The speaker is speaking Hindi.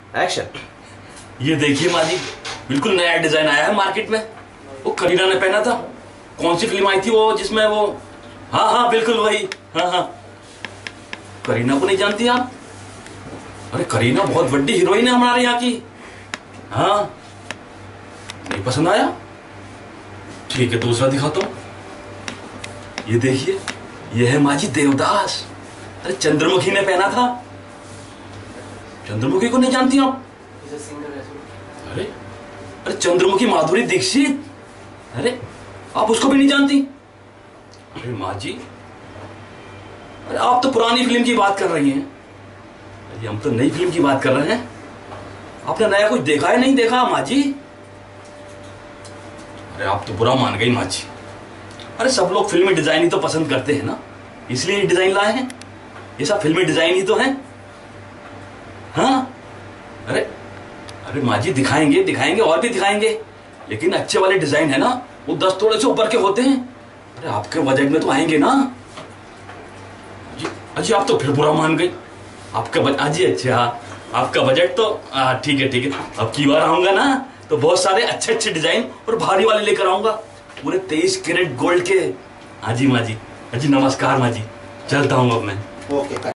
एक्शन। ये देखिए माँ जी, बिल्कुल नया डिजाइन आया है मार्केट में। वो करीना ने पहना था। कौन सी फिल्म आई थी वो जिसमें वो, हाँ हाँ बिल्कुल वही, हाँ हाँ। करीना को नहीं जानती आप? अरे करीना बहुत बड़ी हीरोइन है हमारे यहाँ की। हाँ, नहीं पसंद आया? ठीक है, दूसरा दिखाता हूँ। ये देखिए, ये है माँ जी देवदास। अरे चंद्रमुखी ने पहना था। चंद्रमुखी को नहीं जानती आप? अरे अरे चंद्रमुखी माधुरी दीक्षित। अरे आप उसको भी नहीं जानती? अरे माँ जी, अरे आप तो पुरानी फिल्म की बात कर रही हैं। अरे हम तो नई फिल्म की बात कर रहे हैं। आपने नया कुछ देखा है? नहीं देखा माँ जी? अरे आप तो बुरा मान गई माँ जी। अरे सब लोग फिल्मी डिजाइन ही तो पसंद करते हैं ना, इसलिए डिजाइन लाए हैं। ये सब फिल्मी डिजाइन ही तो है। हाँ, अरे अरे माँ जी दिखाएंगे दिखाएंगे और भी दिखाएंगे, लेकिन अच्छे वाले डिजाइन है ना, वो 10 थोड़े से ऊपर के होते हैं। अरे आपके बजट में तो आएंगे ना। अजी आप तो फिर बुरा मान गई। आपका बजट, अजी अच्छा, आपका बजट तो ठीक है ठीक है। अब की बार आऊंगा ना तो बहुत सारे अच्छे अच्छे डिजाइन और भारी वाले लेकर आऊंगा, पूरे 23 कैरेट गोल्ड के। हाँ जी माँ जी। अजी नमस्कार माँ जी, चलता हूँ अब मैं। ओके।